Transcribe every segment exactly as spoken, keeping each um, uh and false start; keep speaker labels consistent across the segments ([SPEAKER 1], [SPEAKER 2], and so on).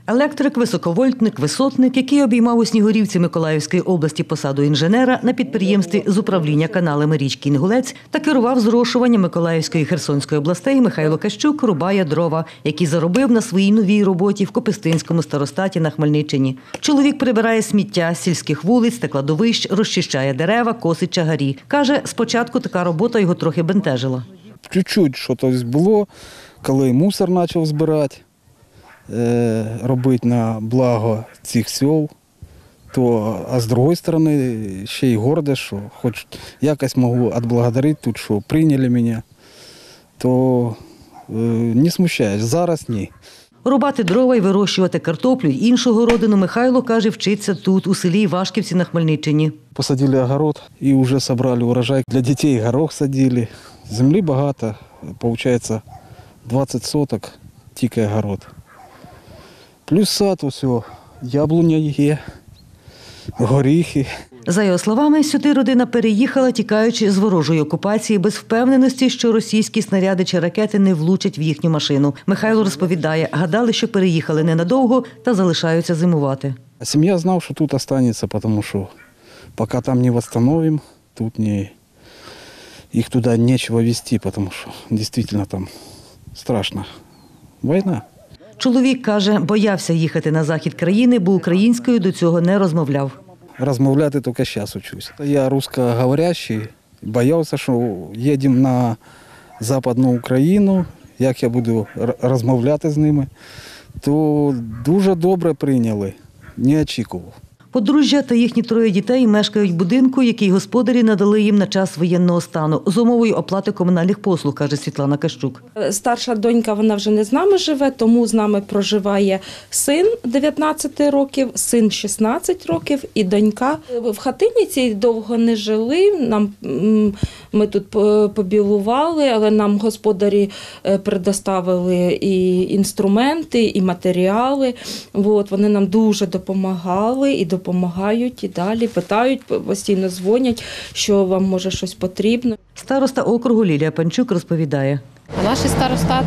[SPEAKER 1] Електрик, високовольтник, висотник, який обіймав у Снігурівці Миколаївської області посаду інженера на підприємстві з управління каналами річки Інгулець та керував зрошуванням Миколаївської і Херсонської областей, Михайло Кащук рубає дрова, які заробив на своїй новій роботі в Копистинському старостаті на Хмельниччині. Чоловік прибирає сміття з сільських вулиць та кладовищ, розчищає дерева, косить чагарі. Каже, спочатку така робота його трохи бентежила.
[SPEAKER 2] Чуть-чуть щось було, коли мусор почав збирати, робити на благо цих сел, то, а з іншої сторони, ще й горде, що хоч якось можу відблагодарити тут, що прийняли мене, то не смущаюсь, зараз ні.
[SPEAKER 1] Рубати дрова і вирощувати картоплю й іншу городину Михайло, каже, вчиться тут, у селі Івашківці на Хмельниччині.
[SPEAKER 2] Посадили огород і вже зібрали урожай. Для дітей горох садили. Землі багато, виходить двадцять соток, тільки огород. Плюс сад, усе, яблуня є, горіхи.
[SPEAKER 1] За його словами, сюди родина переїхала, тікаючи з ворожої окупації, без впевненості, що російські снаряди чи ракети не влучать в їхню машину. Михайло розповідає, гадали, що переїхали ненадовго та залишаються зимувати.
[SPEAKER 2] Сім'я знав, що тут залишиться, тому що поки там не відновимо, тут не... їх туди нічого везти, тому що дійсно там страшна війна.
[SPEAKER 1] Чоловік, каже, боявся їхати на захід країни, бо українською до цього не розмовляв.
[SPEAKER 2] Розмовляти тільки зараз вчусь. Я русскоговорящий, боявся, що їдемо на Західну Україну, як я буду розмовляти з ними, то дуже добре прийняли, не очікував.
[SPEAKER 1] Подружжя та їхні троє дітей мешкають в будинку, який господарі надали їм на час воєнного стану, з умовою оплати комунальних послуг, каже Світлана Кащук.
[SPEAKER 3] Старша донька, вона вже не з нами живе, тому з нами проживає син дев'ятнадцять років, син шістнадцять років і донька. В хатині цій довго не жили, нам, ми тут побілували, але нам господарі предоставили і інструменти, і матеріали. От, вони нам дуже допомагали і допомагали. Допомагають і далі, питають, постійно дзвонять, що вам може щось потрібно.
[SPEAKER 1] Староста округу Лілія Панчук розповідає.
[SPEAKER 4] Наш старостат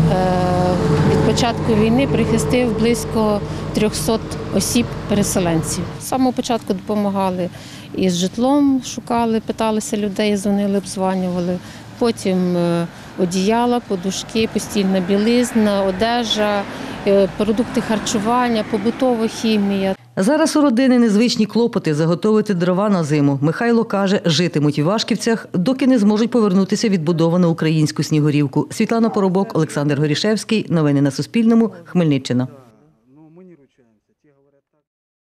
[SPEAKER 4] від початку війни прихистив близько трьохсот осіб-переселенців. З самого початку допомагали і з житлом, шукали, питалися людей, дзвонили, обдзванювали. Потім одіяла, подушки, постільна білизна, одежа, продукти харчування, побутова хімія.
[SPEAKER 1] Зараз у родини незвичні клопоти заготовити дрова на зиму. Михайло каже, житимуть в Івашківцях, доки не зможуть повернутися відбудовану українську Снігурівку. Світлана Поробок, Олександр Горішевський. Новини на Суспільному. Хмельниччина.